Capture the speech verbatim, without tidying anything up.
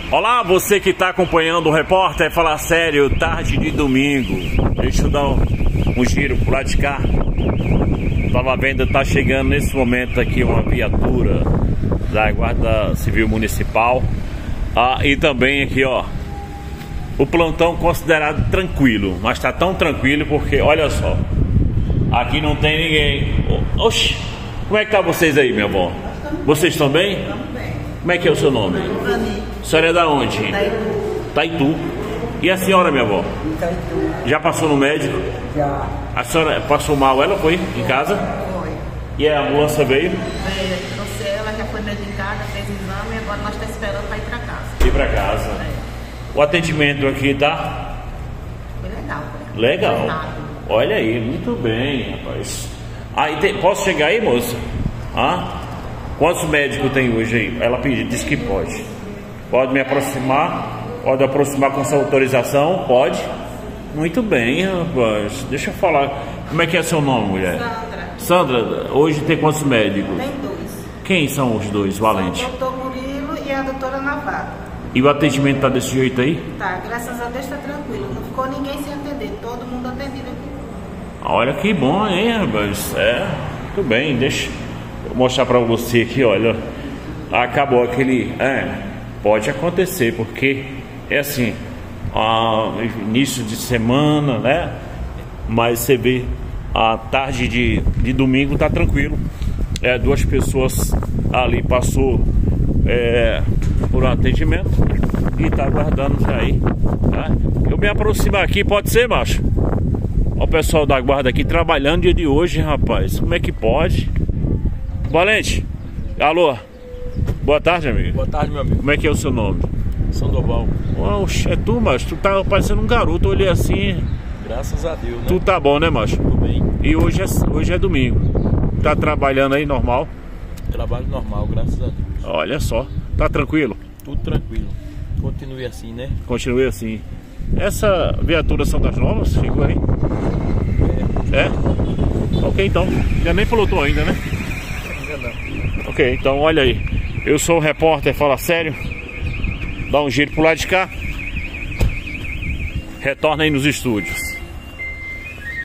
Olá, você que está acompanhando o Repórter Fala Sério, tarde de domingo. Deixa eu dar um, um giro por lá de cá. Estava vendo, está chegando nesse momento aqui uma viatura da Guarda Civil Municipal. Ah, e também aqui, ó, o plantão considerado tranquilo. Mas está tão tranquilo porque, olha só, aqui não tem ninguém. Oxi, como é que tá vocês aí, minha avó? Vocês estão bem? Como é que é o seu nome? A senhora é da onde? Taitu. Taitu. E a senhora, minha avó? Taitu. Já passou no médico? Já. A senhora passou mal, ela foi em casa? Foi. E a ambulância veio? Veio, trouxe ela, já foi medicada, fez exame e agora nós estamos esperando para ir para casa. Ir para casa. É. O atendimento aqui tá? Foi legal. Foi legal. Legal. Olha aí, muito bem, rapaz. Aí tem, posso chegar aí, moça? Ah? Quantos médicos tem hoje aí? Ela pediu, disse que pode. Pode me aproximar? Pode aproximar com sua autorização? Pode? Muito bem, rapaz. Deixa eu falar. Como é que é seu nome, mulher? Sandra. Sandra, hoje tem quantos médicos? Tem dois. Quem são os dois, Valente? O doutor Murilo e a doutora Navarro. E o atendimento tá desse jeito aí? Tá, graças a Deus tá tranquilo. Não ficou ninguém sem atender, todo mundo atendido aqui. Olha que bom, hein, rapaz? É, tudo bem, deixa eu mostrar pra você aqui, olha. Acabou aquele... É, pode acontecer, porque é assim, ah, início de semana, né? Mas você vê, a tarde de, de domingo tá tranquilo. É, duas pessoas ali passou é, por um atendimento e tá aguardando já aí, tá? Eu me aproximar aqui, pode ser, macho? Olha o pessoal da guarda aqui trabalhando dia de hoje, rapaz. Como é que pode? Valente, alô. Boa tarde, amigo. Boa tarde, meu amigo. Como é que é o seu nome? Sandoval. Oxe, é tu, macho. Tu tá parecendo um garoto. Eu olhei assim. Graças a Deus, né? Tu tá bom, né, macho? Tudo bem. E hoje é, hoje é domingo. Tá trabalhando aí normal? Trabalho normal, graças a Deus. Olha só. Tá tranquilo? Tudo tranquilo. Continue assim, né? Continue assim. Essa viatura são das novas? Chegou aí? É. É? Ok, então. Já nem pilotou ainda, né? Ainda não. Ok, então olha aí. Eu sou o Repórter Fala Sério. Dá um giro pro lado de cá. Retorna aí nos estúdios.